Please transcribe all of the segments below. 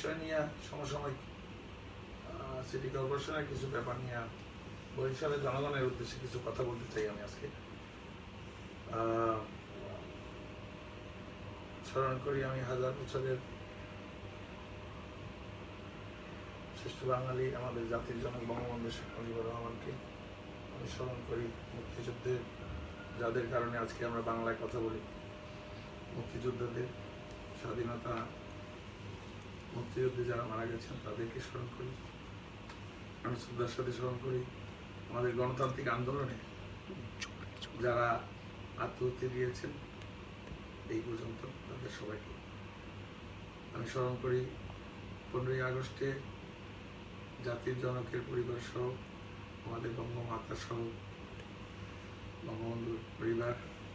বিষয় নিয়ে সমসাময়িক সিটি কর্পোরেশনের কিছু ব্যাপার নিয়ে বরিশালের জনগণের উদ্দেশ্যে কিছু কথা বলতে চাই। আমি আজকে স্মরণ করি আমি হাজার বছরের শ্রেষ্ঠ বাঙালি আমাদের জাতির জনক বঙ্গবন্ধু শেখ মুজিবুর রহমানকে। আমি স্মরণ করি মুক্তিযুদ্ধের যাদের কারণে আজকে আমরা বাংলায় কথা বলি, মুক্তিযোদ্ধাদের, স্বাধীনতা মুক্তিযুদ্ধে যারা মারা গেছেন তাদেরকে স্মরণ করি। আমি শ্রদ্ধার সাথে স্মরণ করি আমাদের গণতান্ত্রিক আন্দোলনে যারা আত্মহত্যা দিয়েছেন এই পর্যন্ত তাদের সবাইকে। আমি স্মরণ করি 15ই আগস্টে জাতির জনকের পরিবার সহ আমাদের বঙ্গমাতা সহ বঙ্গবন্ধুর পরিবার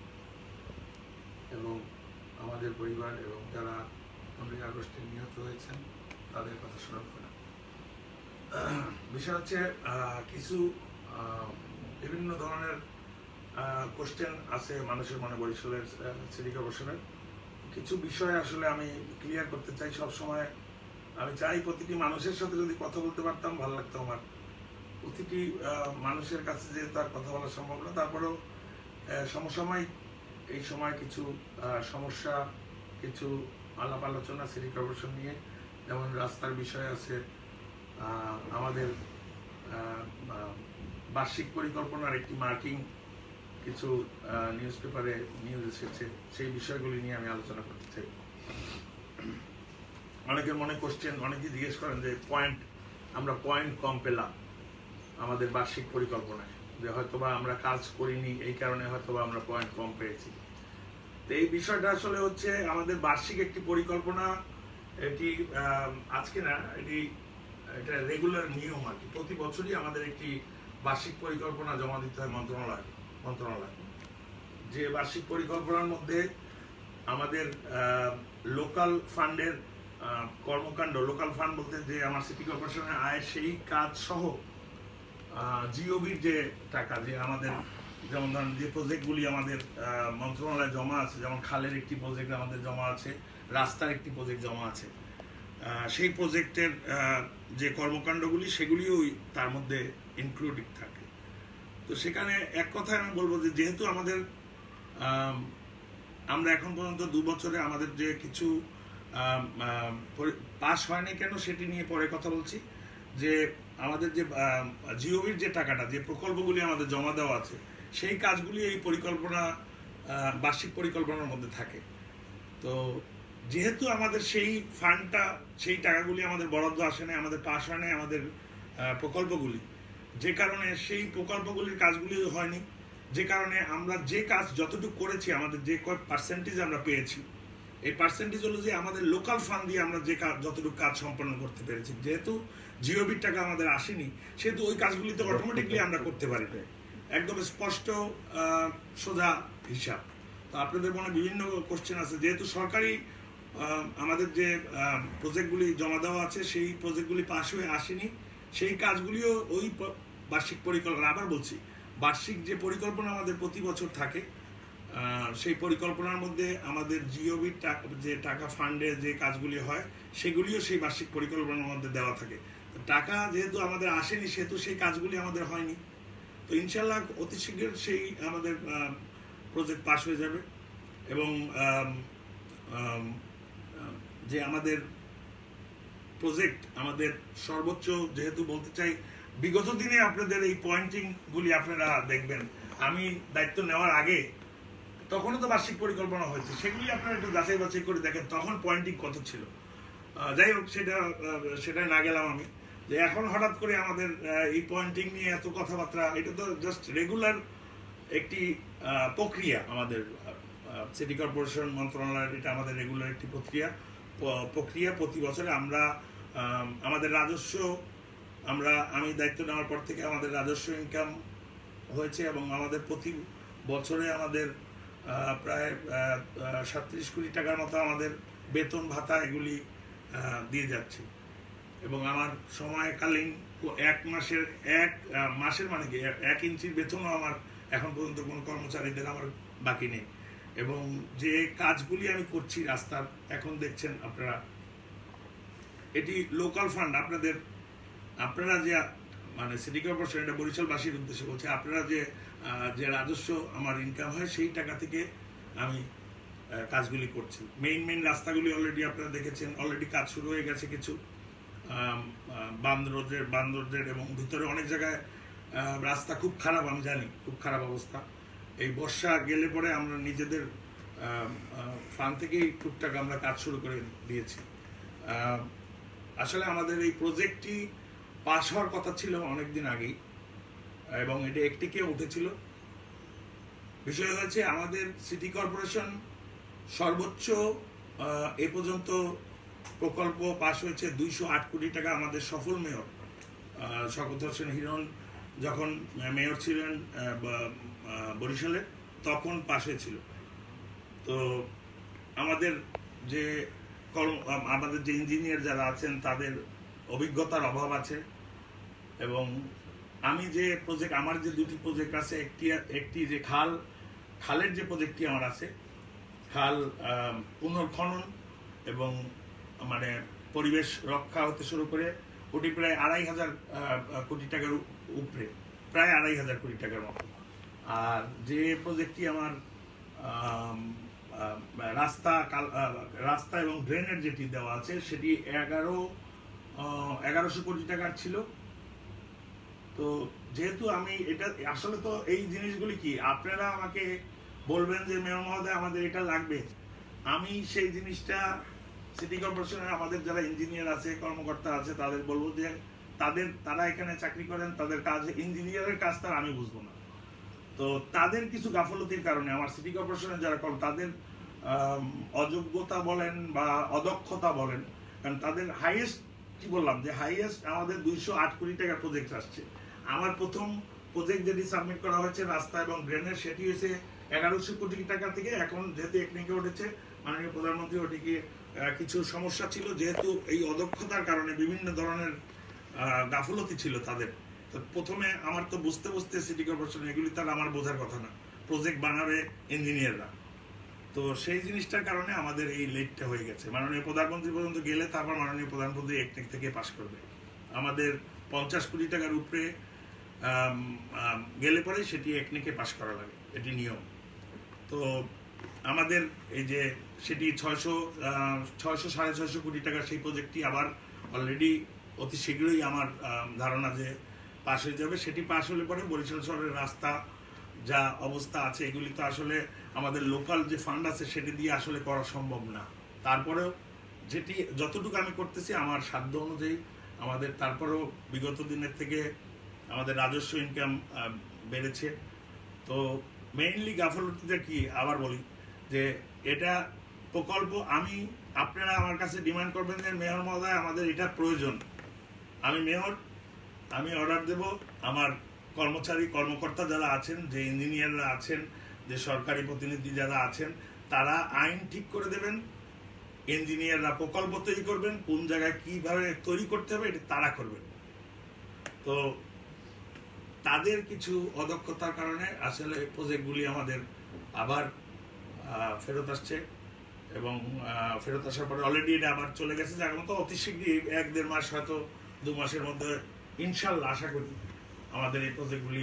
এবং আমাদের পরিবার এবং যারা 15ই আগস্টে নিহত হয়েছেন তাদের কথা স্মরণ করা। বিষয় হচ্ছে কিছু বিভিন্ন ধরনের কোশ্চেন আছে মানুষের মনে বরিশালের সিটি কর্পোরেশনের। কিছু বিষয় আসলে আমি ক্লিয়ার করতে চাই। সব সময় আমি চাই প্রতিটি মানুষের সাথে যদি কথা বলতে পারতাম ভালো লাগতো আমার। প্রতিটি মানুষের কাছে যে তার কথা বলা সম্ভব না, তারপরেও সমসাময়িক এই সময় কিছু সমস্যা, কিছু আলাপ আলোচনা সিটি কর্পোরেশন নিয়ে, যেমন রাস্তার বিষয় আছে, আমাদের বার্ষিক পরিকল্পনার একটি মার্কিং কিছু নিউজ পেপারে নিউজ এসেছে, সেই বিষয়গুলি নিয়ে আমি আলোচনা করতে চাই। অনেকের মনে কোশ্চেন, অনেকেই জিজ্ঞেস করেন যে আমরা পয়েন্ট কম পেলাম আমাদের বার্ষিক পরিকল্পনায়, যে হয়তোবা আমরা কাজ করিনি এই কারণে হয়তোবা আমরা পয়েন্ট কম পেয়েছি। তো এই বিষয়টা আসলে হচ্ছে আমাদের বার্ষিক একটি পরিকল্পনা, এটি আজকে না, এটা রেগুলার নিয়ম আর কি। প্রতি বছরই আমাদের একটি বার্ষিক পরিকল্পনা জমা দিতে হয় মন্ত্রণালয়। যে বার্ষিক পরিকল্পনার মধ্যে আমাদের লোকাল ফান্ডের কর্মকাণ্ড, লোকাল ফান্ড বলতে যে আমার সিটি কর্পোরেশনের আয় সেই কাজ সহ জিওবির যে টাকা, যে আমাদের যেমন ধরেন যে প্রজেক্টগুলি আমাদের মন্ত্রণালয়ে জমা আছে, যেমন খালের একটি প্রজেক্ট আমাদের জমা আছে, রাস্তার একটি প্রজেক্ট জমা আছে, সেই প্রজেক্টের যে কর্মকাণ্ডগুলি সেগুলিও তার মধ্যে ইনক্লুডেড থাকে। তো সেখানে এক কথায় আমি বলবো যে যেহেতু আমাদের আমরা এখন পর্যন্ত 2 বছরে আমাদের যে কিছু পাস হয়নি কেন সেটি নিয়ে পরে কথা বলছি, যে আমাদের যে জিওবির যে টাকাটা, যে প্রকল্পগুলি আমাদের জমা দেওয়া আছে, সেই কাজগুলি এই পরিকল্পনা বার্ষিক পরিকল্পনার মধ্যে থাকে। তো যেহেতু আমাদের সেই ফান্ডটা, সেই টাকাগুলি আমাদের বরাদ্দ আসে না, আমাদের পাস হয় না আমাদের প্রকল্পগুলি, যে কারণে সেই প্রকল্পগুলির কাজগুলি হয়নি, যে কারণে আমরা যে কাজ যতটুকু করেছি, আমাদের যে পার্সেন্টেজ আমরা পেয়েছি, এই পার্সেন্টেজ হলো যে আমাদের লোকাল ফান্ড দিয়ে আমরা যে কাজ যতটুকু কাজ সম্পন্ন করতে পেরেছি। যেহেতু জিওবির টাকা আমাদের আসেনি, সেহেতু ওই কাজগুলি তো অটোমেটিকলি আমরা করতে পারি, একদম স্পষ্ট সোজা হিসাব। তো আপনাদের মনে বিভিন্ন কোশ্চেন আছে, যেহেতু সরকারি আমাদের যে প্রজেক্টগুলি জমা দেওয়া আছে সেই প্রজেক্টগুলি পাস হয়ে আসেনি, সেই কাজগুলিও ওই বার্ষিক পরিকল্পনা, আবার বলছি বার্ষিক যে পরিকল্পনা আমাদের প্রতি বছর থাকে, সেই পরিকল্পনার মধ্যে আমাদের জিওবির যে টাকা ফান্ডে যে কাজগুলি হয় সেগুলিও সেই বার্ষিক পরিকল্পনার মধ্যে দেওয়া থাকে। টাকা যেহেতু আমাদের আসেনি সেহেতু সেই কাজগুলি আমাদের হয়নি। তো ইনশাল্লাহ অতি শীঘ্র সেই আমাদের প্রজেক্ট পাস হয়ে যাবে। এবং যে আমাদের প্রজেক্ট, আমাদের সর্বোচ্চ, যেহেতু বলতে চাই বিগত দিনে আপনাদের এই পয়েন্টিংগুলি আপনারা দেখবেন, আমি দায়িত্ব নেওয়ার আগে তখনও তো বার্ষিক পরিকল্পনা হয়েছে, সেগুলি আপনারা একটু যাচাই বাছাই করে দেখেন তখন পয়েন্টিং কত ছিল। যাই হোক, সেটাই না গেলাম আমি, যে এখন হঠাৎ করে আমাদের এই পয়েন্টিং নিয়ে এত কথাবার্তা, এটা তো জাস্ট রেগুলার একটি প্রক্রিয়া। আমাদের সিটি কর্পোরেশন মন্ত্রণালয়ের এটা আমাদের রেগুলার একটি প্রক্রিয়া। প্রতি বছরে আমরা আমাদের রাজস্ব, আমি দায়িত্ব নেওয়ার পর থেকে আমাদের রাজস্ব ইনকাম হয়েছে এবং আমাদের প্রতি বছরে আমাদের প্রায় 37 কোটি টাকার মতো আমাদের বেতন ভাতা এগুলি দিয়ে যাচ্ছে। এবং আমার সময়কালীন এক মাসের মানে কি 1 ইঞ্চির বেতনও আমার এখন পর্যন্ত কোনো কর্মচারীদের আমার বাকি নেই। এবং যে কাজগুলি আমি করছি রাস্তার, এখন দেখছেন আপনারা এটি লোকাল ফান্ড আপনারা যে মানে সিটি কর্পোরেশন, এটা বরিশালবাসীর উদ্দেশ্যে বলছে, আপনারা যে রাজস্ব আমার ইনকাম হয় সেই টাকা থেকে আমি কাজগুলি করছি। মেইন রাস্তাগুলি অলরেডি আপনারা দেখেছেন, অলরেডি কাজ শুরু হয়ে গেছে কিছু বান্দরদের এবং ভিতরে অনেক জায়গায় রাস্তা খুব খারাপ, আমি জানি খুব খারাপ অবস্থা। এই বর্ষা গেলে পরে আমরা নিজেদের ফান্ড থেকেই টুকটাক আমরা কাজ শুরু করে দিয়েছি। আসলে আমাদের এই প্রজেক্টটি পাশ হওয়ার কথা ছিল অনেকদিন আগেই এবং এটা একটিকে উঠেছিল। বিষয় হয়েছে আমাদের সিটি কর্পোরেশন সর্বোচ্চ এ পর্যন্ত প্রকল্প পাশ হয়েছে 208 কোটি টাকা। আমাদের সফল মেয়র শওকত হোসেন হিরণ যখন মেয়র ছিলেন বরিশালে তখন পাশ হয়েছিল। তো আমাদের যে ইঞ্জিনিয়ার যারা আছেন তাদের অভিজ্ঞতার অভাব আছে এবং আমি যে প্রজেক্ট, আমার যে দুটি প্রজেক্ট আছে, একটি যে খালের যে প্রজেক্টটি আমার আছে, খাল পুনর্খনন এবং মানে পরিবেশ রক্ষা হতে শুরু করে ওটি প্রায় 2,500 কোটি টাকার উপরে, প্রায় 2,500 কোটি টাকার মতো। আর যে প্রজেক্টটি আমার রাস্তা এবং ড্রেনের যেটি দেওয়া আছে সেটি 1100 কোটি টাকার ছিল। তো যেহেতু আমি এটা আসলে তো এই জিনিসগুলি কি আপনারা আমাকে বলবেন যে মেয়র মহোদয় আমাদের এটা লাগবে, আমি সেই জিনিসটা সিটি কর্পোরেশনের আমাদের যারা ইঞ্জিনিয়ার আছে, কর্মকর্তা আছে, তাদের বলবো যে তারা এখানে চাকরি করেন, তাদের কাজ ইঞ্জিনিয়ারের কাজ তার আমি বুঝবো না। তো তাদের কিছু গাফলতির কারণে আমার সিটি কর্পোরেশনের যারা তাদের অযোগ্যতা বলেন বা অদক্ষতা বলেন, কারণ তাদের হাইয়েস্ট কি বললাম যে হাইয়েস্ট আমাদের 208 কোটি টাকার প্রজেক্ট আসছে। আমার প্রথম প্রজেক্ট যেটি সাবমিট করা হয়েছে রাস্তা এবং ড্রেনের, সেটি হয়েছে 1100 কোটি টাকা থেকে। এখন যেহেতু একনিকে উঠেছে, মাননীয় প্রধানমন্ত্রী ওটিকে কিছু সমস্যা ছিল, যেহেতু এই অদক্ষতার কারণে বিভিন্ন ধরনের গাফলতি ছিল তাদের। তো প্রথমে আমার তো বুঝতে সিটি কর্পোরেশন এগুলি তার আমার বোঝার কথা না, প্রজেক্ট বানাবে ইঞ্জিনিয়াররা। তো সেই জিনিসটার কারণে আমাদের এই লেটটা হয়ে গেছে। মাননীয় প্রধানমন্ত্রী পর্যন্ত গেলে তারপর মাননীয় প্রধানমন্ত্রী একনেক থেকে পাশ করবে। আমাদের 50 কোটি টাকার উপরে গেলে পরে সেটি একনেকে পাশ করা লাগে, এটি নিয়ম। তো আমাদের এই যে সেটি 600-650 কোটি টাকার সেই প্রজেক্টটি আবার অলরেডি অতি শীঘ্রই আমার ধারণা যে পাশ হয়ে যাবে। সেটি পাশ হলে পরে বরিশাল শহরের রাস্তা যা অবস্থা আছে এগুলি তো আসলে আমাদের লোকাল যে ফান্ড আছে সেটি দিয়ে আসলে করা সম্ভব না। তারপরেও যেটি যতটুকু আমি করতেছি আমার সাধ্য অনুযায়ী আমাদের, তারপরেও বিগত দিনের থেকে আমাদের রাজস্ব ইনকাম বেড়েছে। তো মেইনলি গাফলতিটা কি আবার বলি যে এটা প্রকল্প আপনারা আমার কাছে ডিমান্ড করবেন যে মেয়র মহোদয় আমাদের এটা প্রয়োজন। আমি মেয়র, আমি অর্ডার দেব, আমার কর্মকর্তা যারা আছেন, যে ইঞ্জিনিয়াররা আছেন, যে সরকারি প্রতিনিধি যারা আছেন, তারা আইন ঠিক করে দেবেন, ইঞ্জিনিয়াররা প্রকল্প তৈরি করবেন, কোন জায়গায় কিভাবে তৈরি করতে হবে এটা তারা করবেন। তো তাদের কিছু অদক্ষতার কারণে আসলে প্রজেক্টগুলি আমাদের আবার ফেরত আসছে এবং ফেরত আসার পরে অলরেডি এটা আবার চলে গেছে। যার মতো অতি শীঘ্রই 1-1.5 মাস, হয়তো 2 মাসের মধ্যে ইনশাল্লাহ আশা করি আমাদের এই প্রজেক্টগুলি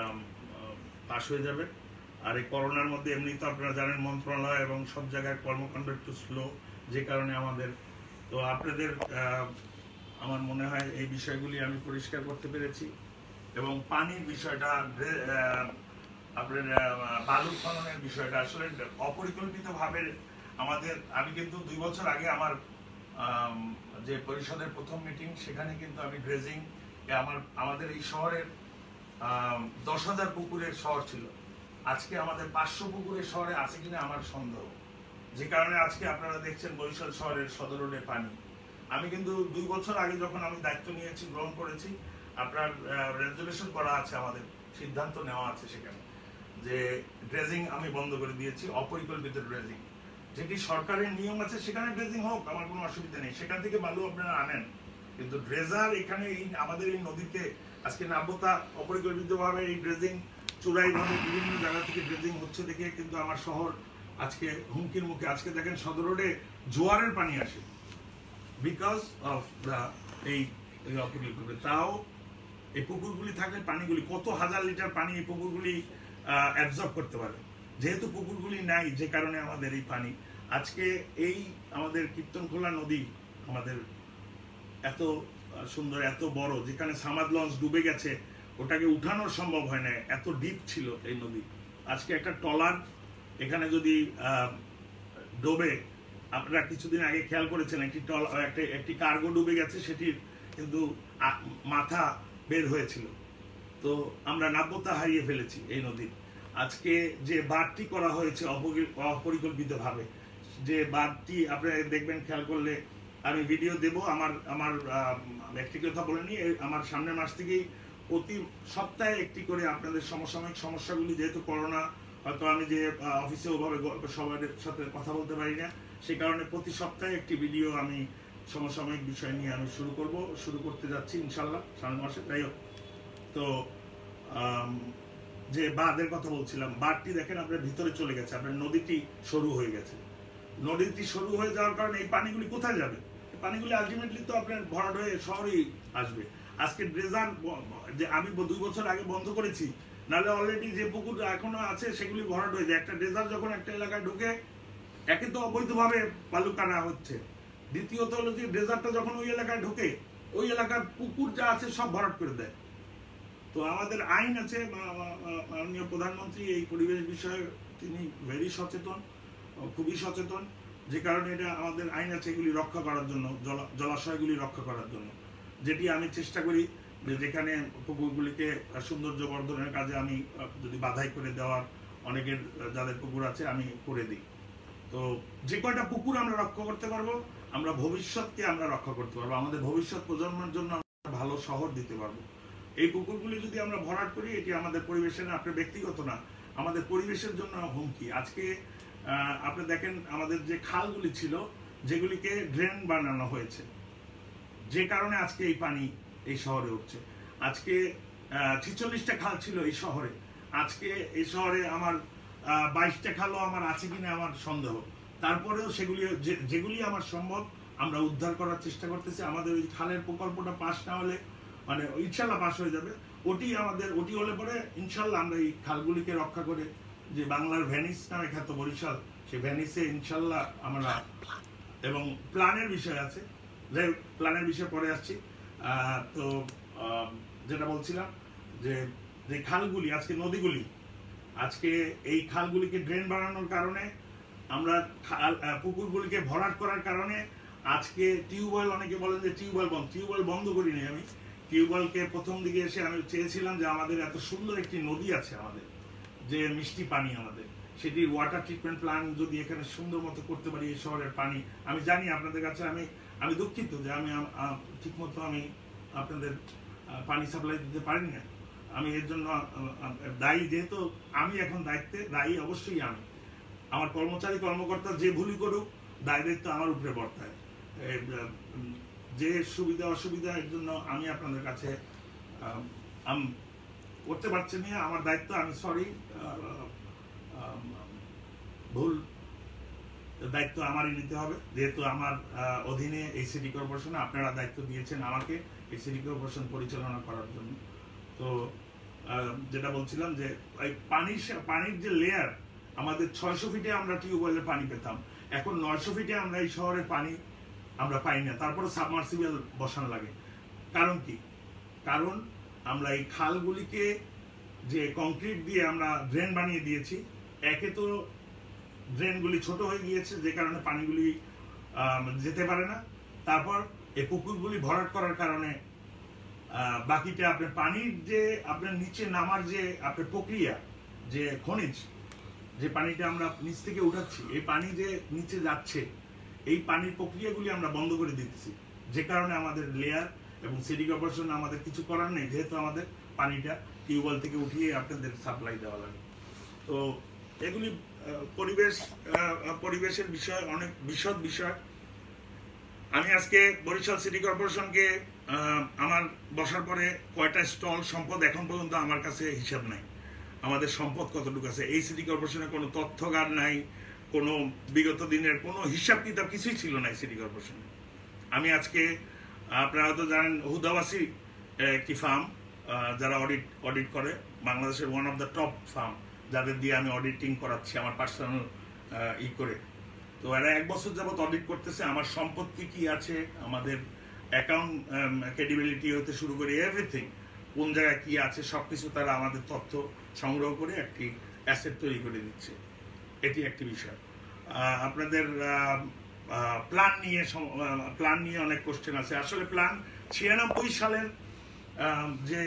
পাশ হয়ে যাবে। আর এই করোনার মধ্যে এমনি তো আপনারা জানেন মন্ত্রণালয় এবং সব জায়গায় কর্মকাণ্ড একটু স্লো, যে কারণে আমাদের তো আপনাদের আমার মনে হয় এই বিষয়গুলি আমি পরিষ্কার করতে পেরেছি। এবং পানির বিষয়টা, আপনার বালু খননের বিষয়টা আসলে অপরিকল্পিতভাবে আমি কিন্তু 2 বছর আগে আমার যে পরিষদের প্রথম মিটিং, সেখানে কিন্তু আমি ড্রেজিং আমাদের এই শহরের 10,000 পুকুরের শহর ছিল, আজকে আমাদের 500 পুকুরের শহরে আছে কিনা আমার সন্দেহ। যে কারণে আজকে আপনারা দেখছেন বরিশাল শহরের সদর রোডে পানি। আমি কিন্তু 2 বছর আগে যখন আমি দায়িত্ব নিয়েছি, গ্রহণ করেছি, আপনার রেজুলেশন করা আছে, আমাদের সিদ্ধান্ত নেওয়া আছে সেখানে যে ড্রেজিং আমি বন্ধ করে দিয়েছি, অপরিকল্পিত ড্রেজিং। যেটি সরকারের নিয়ম আছে সেখানে ড্রেজিং হোক, আমার কোনো অসুবিধা নেই, সেখান থেকে বালু আপনারা আনেন, কিন্তু ড্রেজার এখানে আমাদের এই নদীতে আজকে নাব্যতা অপরিকল্পিতভাবে এই ড্রেজিং চূড়াইভাবে বিভিন্ন জায়গা থেকে ড্রেজিং হচ্ছে দেখে কিন্তু আমার শহর আজকে হুমকির মুখে। আজকে দেখেন সদর রোডে জোয়ারের পানি আসে, বিকজ অফ দ্য এই অপরিকল্পিত। তাও এই পুকুরগুলি থাকলে পানিগুলি কত হাজার লিটার পানি এই পুকুরগুলি অ্যাবজর্ব করতে পারে। যেহেতু পুকুরগুলি নাই, যে কারণে আমাদের এই পানি আজকে এই আমাদের কীর্তনখোলা নদী আমাদের এত সুন্দর, এত বড়, যেখানে সামাদ লঞ্চ ডুবে গেছে, ওটাকে উঠানো সম্ভব হয় না, এত ডিপ ছিল এই নদী। আজকে একটা ট্রলার এখানে যদি ডোবে, আপনারা কিছুদিন আগে খেয়াল করেছেন একটি কার্গো ডুবে গেছে, সেটির কিন্তু মাথা বের হয়েছিল। তো আমরা নাব্যতা হারিয়ে ফেলেছি এই নদীর। আজকে যে বাঁধটি করা হয়েছে অপরিকল্পিতভাবে, যে বাঁধটি আপনারা দেখবেন, খেয়াল করলে আমি ভিডিও দেব। আমার একটি কথা বলে নিই, আমার সামনের মাস থেকেই প্রতি সপ্তাহে একটি করে আপনাদের সমসাময়িক সমস্যাগুলি, যেহেতু করোনা, হয়তো আমি যে অফিসে ওভাবে সবার সাথে কথা বলতে পারি না, সেই কারণে প্রতি সপ্তাহে একটি ভিডিও আমি সমসাময়িক বিষয় নিয়ে আমি শুরু করতে যাচ্ছি ইনশাল্লাহ সামনের মাসে। তাই হোক, তো যে বাঁধের কথা বলছিলাম, বাঁধটি দেখেন আপনার ভিতরে চলে গেছে, আপনার নদীটি সরু হয়ে গেছে। নদীটি সরু হয়ে যাওয়ার কারণে এই পানিগুলি কোথায় যাবে? পানিগুলি আলটিমেটলি তো আপনার ভরাট হয়ে শহরেই আসবে। আজকে ড্রেজার যে আমি 2 বছর আগে বন্ধ করেছি, নাহলে অলরেডি যে পুকুর এখনো আছে সেগুলি ভরাট হয়ে যায়। একটা ড্রেজার যখন একটা এলাকায় ঢুকে, একে তো অবৈধভাবে বালু কাটা হচ্ছে, দ্বিতীয়ত হলো যে ড্রেজারটা যখন ওই এলাকায় ঢুকে, ওই এলাকার পুকুর যা আছে সব ভরাট করে দেয়। তো আমাদের আইন আছে, মাননীয় প্রধানমন্ত্রী এই পরিবেশ বিষয়ে তিনি ভেরি সচেতন, খুবই সচেতন, যে কারণে এটা আমাদের আইন আছে এগুলি রক্ষা করার জন্য, জলাশয়গুলি রক্ষা করার জন্য, যেটি আমি চেষ্টা করি যে যেখানে পুকুরগুলিকে সৌন্দর্য বর্ধনের কাজে আমি যদি বাধাই করে দেওয়ার, অনেকের যাদের পুকুর আছে আমি করে দিই। তো যে কয়টা পুকুর আমরা রক্ষা করতে পারবো, আমরা ভবিষ্যৎকে আমরা রক্ষা করতে পারবো, আমাদের ভবিষ্যৎ প্রজন্মের জন্য আমরা ভালো শহর দিতে পারবো। এই পুকুরগুলি যদি আমরা ভরাট করি, এটি আমাদের পরিবেশের, আপনার ব্যক্তিগত না, আমাদের পরিবেশের জন্য হুমকি। আজকে আপনি দেখেন আমাদের যে খালগুলি ছিল, যেগুলিকে ড্রেন বানানো হয়েছে, যে কারণে আজকে এই পানি এই শহরে উঠছে। আজকে 46টা খাল ছিল এই শহরে, আজকে এই শহরে আমার 22টা খালও আমার আছে কিনা আমার সন্দেহ। তারপরেও যেগুলি আমার সম্ভব আমরা উদ্ধার করার চেষ্টা করতেছি। আমাদের ওই খালের প্রকল্পটা পাস না হলে, মানে ইনশাল্লাহ পাস হয়ে যাবে, ওটি হলে পরে ইনশাল্লাহ আমরা এই খালগুলিকে রক্ষা করে, যে বাংলার ভেনিস নামে খ্যাত বরিশাল, সেই ভেনিসে ইনশাল্লাহ আমরা, এবং প্ল্যানের বিষয় আছে, প্ল্যানের বিষয়ে পরে আসছি। তো যেটা বলছিলাম, যে খালগুলি, আজকে নদীগুলি, আজকে এই খালগুলিকে ড্রেন বানানোর কারণে, আমরা পুকুরগুলিকে ভরাট করার কারণে আজকে টিউবওয়েল, অনেকে বলেন যে টিউবওয়েল বন্ধ করিনি আমি। টিউবওয়েলকে প্রথম দিকে এসে আমি চেয়েছিলাম যে আমাদের এত সুন্দর একটি নদী আছে, আমাদের যে মিষ্টি পানি, আমাদের সেটি ওয়াটার ট্রিটমেন্ট প্ল্যান্ট যদি এখানে সুন্দর মতো করতে পারি, এই শহরের পানি, আমি জানি আপনাদের কাছে আমি দুঃখিত যে আমি ঠিকমতো আমি আপনাদের পানি সাপ্লাই দিতে পারি না। আমি এর জন্য দায়ী, যেহেতু আমি এখন দায়ী অবশ্যই আমি। আমার কর্মকর্তা যে ভুলই করুক, দায় দায়িত্ব আমার উপরে বর্তায়। যে সুবিধা অসুবিধা, এর জন্য আমি আপনাদের কাছে করতে পারছি না, আমার দায়িত্ব, আমি সরি, ভুল দায়িত্ব আমারই নিতে হবে, যেহেতু আমার অধীনে এই সিটি কর্পোরেশনে আপনারা দায়িত্ব দিয়েছেন আমাকে এই সিটি কর্পোরেশন পরিচালনা করার জন্য। তো যেটা বলছিলাম, যে পানির যে লেয়ার, আমাদের 600 ফিটে আমরা টিউবওয়েলে পানি পেতাম, এখন 900 ফিটে আমরা এই শহরের পানি আমরা পাই না, তারপরে সাবমার্সিবল বসানো লাগে। কারণ কি? কারণ আমরা এই খালগুলিকে যে কংক্রিট দিয়ে আমরা ড্রেন বানিয়ে দিয়েছি, একে তো ড্রেনগুলি ছোট হয়ে গিয়েছে, যে কারণে পানিগুলি যেতে পারে না। তারপর এই পুকুরগুলি ভরাট করার কারণে বাকিটা আপনার পানির যে আপনার নিচে নামার যে আপনার প্রক্রিয়া, যে খনিজ, যে পানিটা আমরা নিচ থেকে উঠাচ্ছি, এই পানি যে নিচে যাচ্ছে, এই পানির প্রক্রিয়াগুলি আমরা বন্ধ করে দিতেছি, যে কারণে আমাদের লেয়ার এবং সিটি কর্পোরেশন আমাদের কিছু করার নেই, যেহেতু আমাদের পানিটা টিউবওয়েল থেকে উঠিয়ে আপনাদের সাপ্লাই দেওয়া লাগে। তো এগুলি পরিবেশের বিষয়, অনেক বিশদ বিষয়। আমি আজকে বরিশাল সিটি কর্পোরেশনকে আমার বসার পরে কয়টা স্টল সম্পদ এখন পর্যন্ত আমার কাছে হিসাব নাই, আমাদের সম্পদ কতটুকু আছে। এই সিটি কর্পোরেশনে কোনো তথ্যগার নাই, কোনো বিগত দিনের কোনো হিসাব কিতাব কিছুই ছিল না সিটি কর্পোরেশনে। আমি আজকে আপনারা হয়তো জানেন হুদাবাসী একটি ফার্ম যারা অডিট করে বাংলাদেশের one of the top firm, যাদের দিয়ে আমি অডিটিং করাচ্ছি আমার পার্সোনাল করে। তো এরা 1 বছর যাবত অডিট করতেছে আমার সম্পত্তি কি আছে, আমাদের অ্যাকাউন্ট ক্রেডিবিলিটি হতে শুরু করে এভরিথিং, কোন জায়গায় কি আছে সবকিছু তারা আমাদের তথ্য সংগ্রহ করে একটি অ্যাসেট তৈরি করে দিচ্ছে। এটি একটি বিষয়। আপনাদের প্ল্যান নিয়ে অনেক কোশ্চেন আছে। আসলে প্ল্যান 96 সালের যে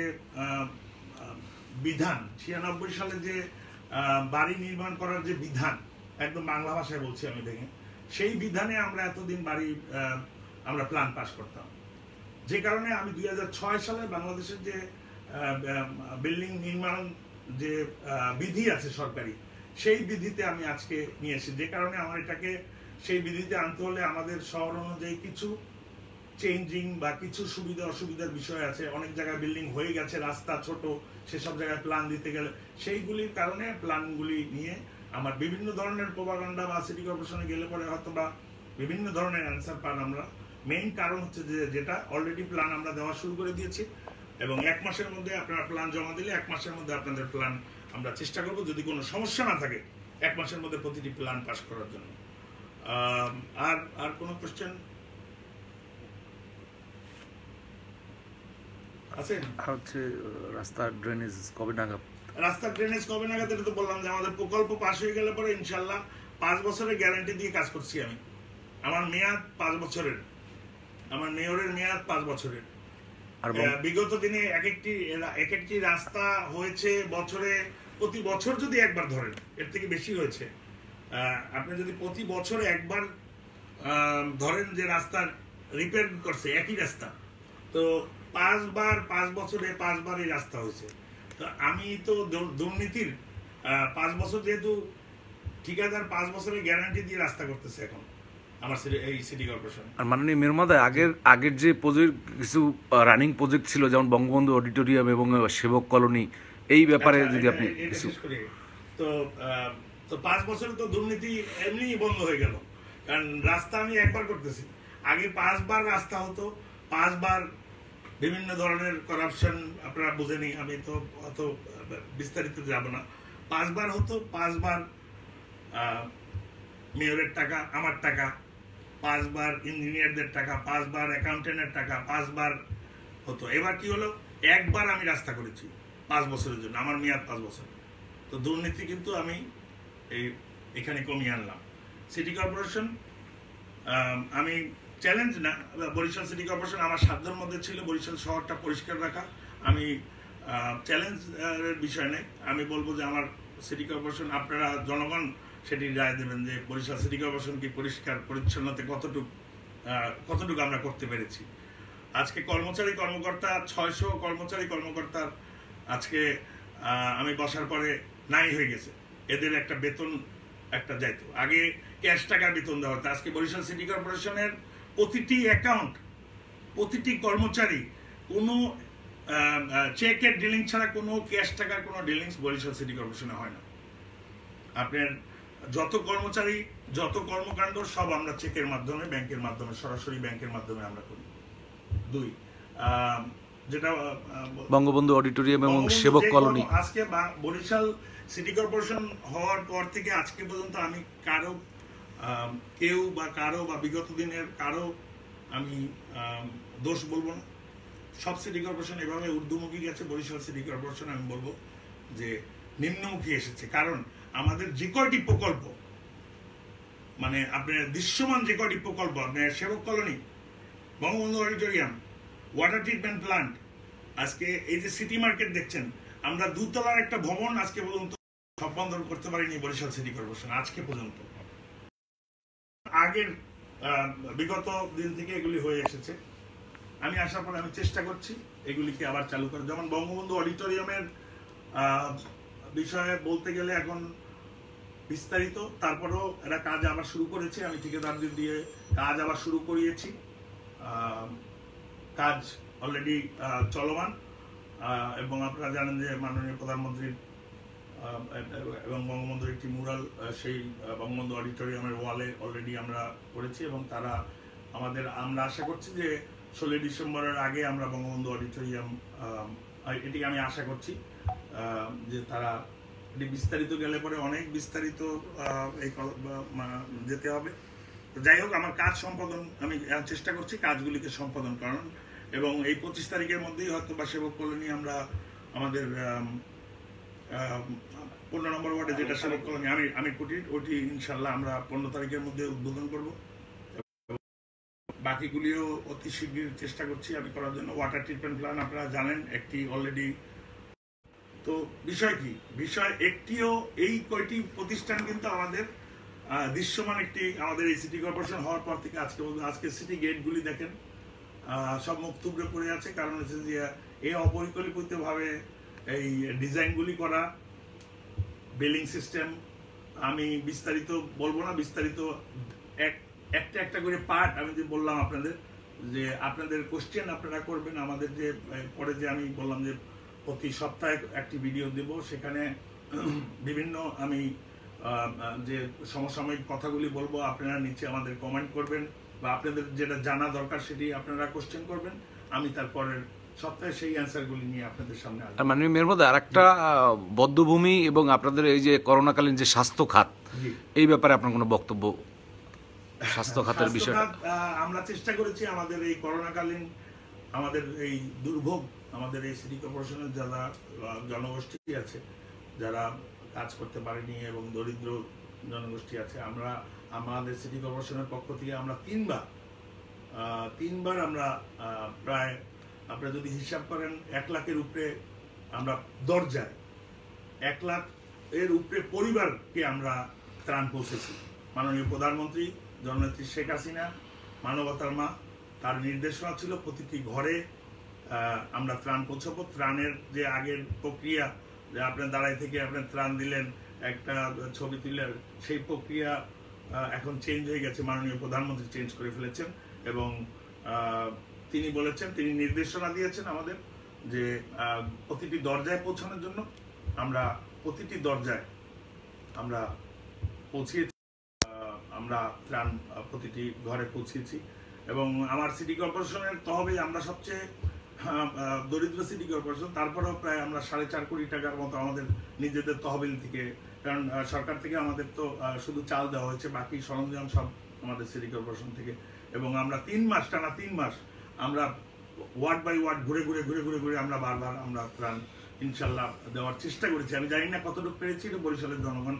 বিধান, 96 সালে যে বাড়ি নির্মাণ করার যে বিধান, একদম বাংলা ভাষায় বলছি আমি দেখে, সেই বিধানে আমরা এতদিন আমরা প্ল্যান পাস করতাম। যে কারণে আমি 2006 সালে বাংলাদেশের যে বিল্ডিং নির্মাণ যে বিধি আছে সরকারি, সেই বিধিতে আমি আজকে নিয়ে এসেছি। যে কারণে আমার এটাকে সেই বিধিতে আনতে হলে আমাদের শহর অনুযায়ী কিছু চেঞ্জিং বা কিছু সুবিধা অসুবিধার বিষয় আছে। অনেক জায়গায় বিল্ডিং হয়ে গেছে, রাস্তা ছোট, সেসব জায়গায় প্ল্যান দিতে গেলে সেইগুলির কারণে প্ল্যানগুলি নিয়ে আমার বিভিন্ন ধরনের প্রোপাগান্ডা বা সিটি কর্পোরেশনে গেলে পরে হয়তো বা বিভিন্ন ধরনের অ্যান্সার পান আমরা। মেইন কারণ হচ্ছে যে যেটা অলরেডি প্ল্যান আমরা দেওয়া শুরু করে দিয়েছি এবং 1 মাসের মধ্যে আপনারা প্ল্যান জমা দিলে 1 মাসের মধ্যে আপনাদের প্ল্যান আমরা চেষ্টা করব, যদি কোনো সমস্যা না থাকে 1 মাসের মধ্যে প্রতিটি প্ল্যান পাস করার জন্য। আর কোনো কোশ্চেন আছে? হচ্ছে রাস্তার ড্রেনেজ কবে নাগাদ? রাস্তার ড্রেনেজ কবে নাগাদ এটা তো বললাম যে আমাদের প্রকল্প পাস হয়ে গেলে পরে ইনশাল্লাহ 5 বছরের গ্যারান্টি দিয়ে কাজ করছি আমি। আমার মেয়াদ 5 বছরের, আমার মেয়রের মেয়াদ 5 বছরের। বিগত দিনে এক একটি রাস্তা হয়েছে বছরে, প্রতি বছর যদি একবার ধরেন, এর থেকে বেশি হয়েছে। আপনি যদি প্রতি বছর একবার ধরেন যে রাস্তার রিপেয়ার করছে একই রাস্তা, তো 5 বছরে 5 বার এই রাস্তা হয়েছে। তো আমি তো দুর্নীতির 5 বছর, যেহেতু ঠিকাদার 5 বছরের গ্যারান্টি দিয়ে রাস্তা করতেছে এখন আমার এই সিটি কর্পোরেশন। আর মাননীয় মেয়র মহোদয়, আগের যে প্রজেক্ট, কিছু রানিং প্রজেক্ট ছিল যেমন বঙ্গবন্ধু অডিটোরিয়াম এবং সেবক কলোনি, এই ব্যাপারে যদি আপনি শেষ করি। তো 5 বছরে তো দুর্নীতি এমনি বন্ধ হয়ে গেল, কারণ রাস্তা আমি একবার করতেছি। আগে 5 বার রাস্তা হতো, 5 বার বিভিন্ন ধরনের করাপশন আপনারা বুঝেনি, আমি তো অত বিস্তারিত যাব না। 5 বার হতো, 5 বার মেয়রের টাকা, আমার টাকা, 5 বার ইঞ্জিনিয়ারদের টাকা, 5 বার অ্যাকাউন্টেন্টের টাকা, 5 বার হতো। এবার কি হলো, একবার আমি রাস্তা করেছি 5 বছরের জন্য, আমার মেয়াদ 5 বছর। তো দুর্নীতি কিন্তু আমি এখানে কমিয়ে আনলাম। সিটি কর্পোরেশন আমি চ্যালেঞ্জ না, বরিশাল সিটি কর্পোরেশন আমার সাধ্যের মধ্যে ছিল বরিশাল শহরটা পরিষ্কার রাখা। আমি চ্যালেঞ্জের বিষয় নেই, আমি বলবো যে আমার সিটি কর্পোরেশন, আপনারা জনগণ সেটি রায় দেবেন যে বরিশাল সিটি কর্পোরেশন কি পরিষ্কার পরিচ্ছন্নতা কতটুকু আমরা করতে পেরেছি। আজকে কর্মকর্তা 600 কর্মকর্তার আজকে আমি বসার পরে নাই হয়ে গেছে। এদের একটা বেতন একটা যাইতো, আগে ক্যাশ টাকার বেতন দেওয়া হতো। আজকে বরিশাল সিটি কর্পোরেশনের প্রতিটি অ্যাকাউন্ট, প্রতিটি কর্মচারী কোনো চেকের ডিলিং ছাড়া, কোনো ক্যাশ টাকার কোনো ডিলিংস বরিশাল সিটি কর্পোরেশনে হয় না। আপনার যত কর্মচারী, যত কর্মকাণ্ড সব আমরা চেকের মাধ্যমে, ব্যাংকের মাধ্যমে, সরাসরি ব্যাংকের মাধ্যমে আমরা করি। 2, যেটা বঙ্গবন্ধু অডিটোরিয়াম এবং সেবক কলোনি। আজকে বরিশাল সিটি কর্পোরেশন হওয়ার পর থেকে আজকে পর্যন্ত আমি কেউ বা বিগত দিনের কারো আমি দোষ বলবো না। সব সিটি কর্পোরেশন এভাবে ঊর্ধ্বমুখী গেছে, বরিশাল সিটি কর্পোরেশন আমি বলবো যে নিম্নমুখী এসেছে। কারণ আমাদের যে কয়টি প্রকল্প, মানে আপনার দৃশ্যমান যে কয়টি প্রকল্প, আপনার সেবক colony, Bangabandhu auditorium, water treatment plant, আজকে এই যে সিটি মার্কেট দেখছেন, আমরা 2 তলার একটা ভবন আজকে পর্যন্ত সম্পাদন করতে পারিনি বরিশাল সিটি কর্পোরেশন আজকে পর্যন্ত। আগের বিগত দিন থেকে এগুলি হয়ে এসেছে। আমি আসার পরে আমি চেষ্টা করছি এগুলিকে আবার চালু করে। যেমন বঙ্গবন্ধু অডিটোরিয়ামের বিষয়ে বলতে গেলে এখন বিস্তারিত, তারপরেও এরা কাজ আবার শুরু করেছে, আমি ঠিকাদারদের দিয়ে কাজ আবার শুরু করিয়েছি। কাজ অলরেডি চলমান এবং আপনারা জানেন যে মাননীয় প্রধানমন্ত্রীর এবং বঙ্গবন্ধুর একটি মুরাল সেই বঙ্গবন্ধু অডিটোরিয়ামের ওয়ালে অলরেডি আমরা করেছি এবং তারা আমরা আশা করছি যে 16 ডিসেম্বরের আগে আমরা বঙ্গবন্ধু অডিটোরিয়াম, এটি আমি আশা করছি যে তারা এটি বিস্তারিত গেলে পরে অনেক বিস্তারিত যেতে হবে। তো যাই হোক, আমার কাজ সম্পাদন আমি চেষ্টা করছি কাজগুলিকে সম্পাদন করার, এবং এই 25 তারিখের মধ্যেই হয়তো বা সেবক কলোনি আমরা আমাদের 15 নম্বর ওয়ার্ডে যেটা সেবক কলোনি আমি কুটির, ওটি ইনশাল্লাহ আমরা 15 তারিখের মধ্যে উদ্বোধন করব। বাকিগুলিও অতি শীঘ্রই চেষ্টা করছি আমি করার জন্য। ওয়াটার ট্রিটমেন্ট প্ল্যান আপনারা জানেন একটি অলরেডি। তো বিষয় কি, বিষয় একটিও, এই কয়টি প্রতিষ্ঠান কিন্তু আমাদের দৃশ্যমান একটি, আমাদের এই সিটি কর্পোরেশন হওয়ার পর থেকে আজকে সিটি গেটগুলি দেখেন সব মুখ থুবড়ে পড়ে আছে। কারণ হচ্ছে যে এই অপরিকল্পিতভাবে এই ডিজাইনগুলি করা, বিলিং সিস্টেম, আমি বিস্তারিত বলবো না, বিস্তারিত একটা একটা করে পার্ট আমি যে বললাম আপনাদের, যে আপনাদের কোশ্চেন আপনারা করবেন আমাদের, যে পরে যে আমি বললাম যে প্রতি সপ্তাহে একটি ভিডিও দেব, সেখানে বিভিন্ন আমি যে সমসাময়িক কথাগুলি বলবো, আপনারা নিচে আমাদের কমেন্ট করবেন, বা আপনাদের যেটা জানা দরকার সেটি আপনারা কোশ্চেন করবেন, আমি তারপরের সপ্তাহে সেই অ্যান্সারগুলি নিয়ে আপনাদের সামনে আসবো। মানে এর মধ্যে আরেকটা বদ্ধভূমি এবং আপনাদের এই যে করোনাকালীন যে স্বাস্থ্য খাত, এই ব্যাপারে আপনার কোনো বক্তব্য? স্বাস্থ্য খাতের বিষয়টা আমরা চেষ্টা করেছি আমাদের এই করোনাকালীন আমাদের এই দুর্ভোগ, আমাদের এই সিটি কর্পোরেশনের যারা জনগোষ্ঠী আছে, যারা কাজ করতে পারেনি এবং দরিদ্র জনগোষ্ঠী আছে, আমরা আমাদের সিটি কর্পোরেশনের পক্ষ থেকে আমরা তিনবার আমরা প্রায়, আপনারা যদি হিসাব করেন 1 লাখের উপরে আমরা দরজায় 1 লাখ এর উপরে পরিবারকে আমরা ত্রাণ পৌঁছেছি। মাননীয় প্রধানমন্ত্রী জননেত্রী শেখ হাসিনা, মানবতার মা, তার নির্দেশনা ছিল প্রতিটি ঘরে আমরা ত্রাণ পৌঁছাবো। ত্রাণের যে আগের প্রক্রিয়া, যে আপনার দাঁড়াই থেকে আপনার ত্রাণ দিলেন, একটা ছবি তুললেন, সেই প্রক্রিয়া এখন চেঞ্জ হয়ে গেছে। মাননীয় প্রধানমন্ত্রী চেঞ্জ করে ফেলেছেন এবং তিনি বলেছেন, তিনি নির্দেশনা দিয়েছেন আমাদের যে প্রতিটি দরজায় পৌঁছানোর জন্য। আমরা প্রতিটি দরজায় আমরা পৌঁছিয়েছি, আমরা ত্রাণ প্রতিটি ঘরে পৌঁছিয়েছি। এবং আমার সিটি কর্পোরেশনের তহবিল, আমরা সবচেয়ে দরিদ্র সিটি কর্পোরেশন, তারপরেও প্রায় আমরা 4.5 কোটি টাকার মতো আমাদের নিজেদের তহবিল থেকে, কারণ সরকার থেকে আমাদের তো শুধু চাল দেওয়া হয়েছে, বাকি সরঞ্জাম সব আমাদের সিটি কর্পোরেশন থেকে। এবং আমরা 3 মাস, টানা 3 মাস আমরা ওয়ার্ড বাই ওয়ার্ড ঘুরে ঘুরে আমরা বারবার আমরা ত্রাণ ইনশাল্লাহ দেওয়ার চেষ্টা করেছি। আমি জানি না কতটুকু পেরেছি, এটা বরিশালের জনগণ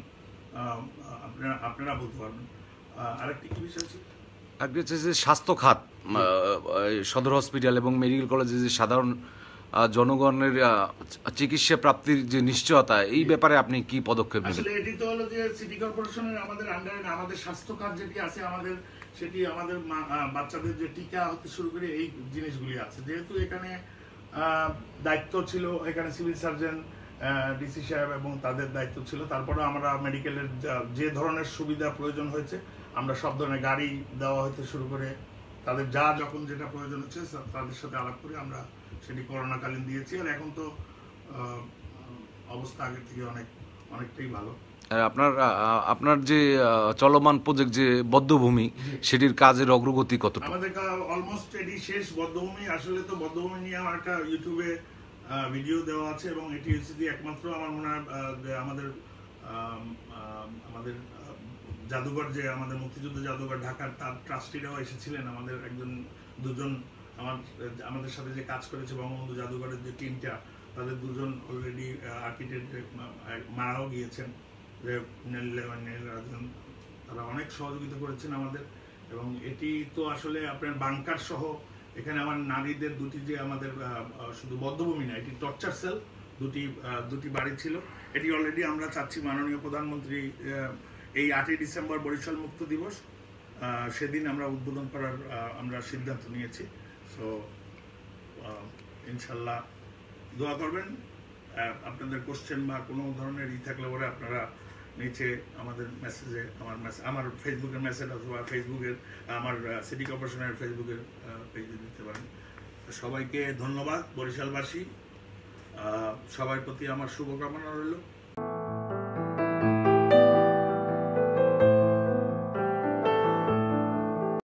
আপনারা বলতে পারবেন। আরেকটি কি বিষয় আছে, হচ্ছে যে স্বাস্থ্য খাত, সদর হসপিটাল এবং মেডিকেল কলেজে যে সাধারণ জনগণের চিকিৎসা প্রাপ্তির যে নিশ্চয়তা, এই ব্যাপারে আপনি কি পদক্ষেপ নেবেন? আসলে এটি তো হলো যে সিটি কর্পোরেশনের আমাদের আন্ডারে আমাদের স্বাস্থ্য খাত যেটি আছে, আমাদের সেটি আমাদের বাচ্চাদের যে টিকা হতে শুরু করে এই জিনিসগুলি আছে। যেহেতু এখানে দায়িত্ব ছিল, এখানে সিভিল সার্জন, ডিসি সাহেব এবং তাদের দায়িত্ব ছিল। তারপরে আমরা মেডিকেলের যে ধরনের সুবিধা প্রয়োজন হয়েছে, আমরা সব ধরনের গাড়ি দেওয়া হতে শুরু করে, তাদের যখন যেটা প্রয়োজন হচ্ছে তাদের সাথে আলাপ করে আমরা সেটি করোনাকালীন দিয়েছি। আর এখন তো অবস্থা আগের থেকে অনেকটাই ভালো। আপনার যে চলমান প্রজেক্ট যে বদ্ধভূমি, সেটির কাজের অগ্রগতি কতটা? আমাদের অলমোস্ট এটি শেষ। বদ্ধভূমি, আসলে তো বদ্ধভূমি নিয়ে আমার একটা ইউটিউবে ভিডিও দেওয়া আছে, এবং এটি হচ্ছে যে একমাত্র আমার মনে হয় আমাদের জাদুঘর, যে আমাদের মুক্তিযুদ্ধ জাদুঘর ঢাকার, তার ট্রাস্টিরাও এসেছিলেন। আমাদের দুজন আমাদের সাথে যে কাজ করেছে বঙ্গবন্ধু জাদুঘরের যে টিমটা, তাদের 2জন অলরেডি আর্কিটেক্ট মারাও গিয়েছেন, তারা অনেক সহযোগিতা করেছেন আমাদের। এবং এটি তো আসলে আপনার বাংকার সহ, এখানে আমার নারীদের দুটি, যে আমাদের শুধু বদ্ধভূমি না, এটি টর্চার সেল, দুটি বাড়ি ছিল। এটি অলরেডি আমরা চাচ্ছি মাননীয় প্রধানমন্ত্রী এই 8ই ডিসেম্বর বরিশাল মুক্ত দিবস, সেদিন আমরা উদ্বোধন করার আমরা সিদ্ধান্ত নিয়েছি। সো ইনশাল্লাহ দোয়া করবেন। আপনাদের কোশ্চেন বা কোনো ধরনের থাকলে পরে আপনারা নিচে আমাদের মেসেজে, আমার ফেসবুকের মেসেজ অথবা ফেসবুকের আমার সিটি কর্পোরেশনের ফেসবুকের পেজে দিতে পারেন। সবাইকে ধন্যবাদ। বরিশালবাসী, সবার প্রতি আমার শুভকামনা রইল।